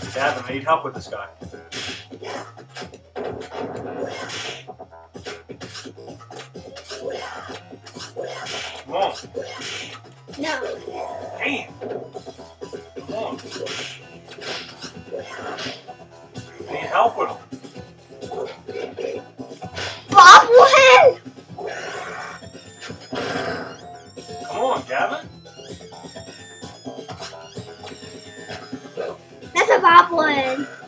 Gavin, I need help with this guy. Come on. No. Damn. Come on. I need help with him. Bobblehead? Come on, Gavin. That's a bobblehead.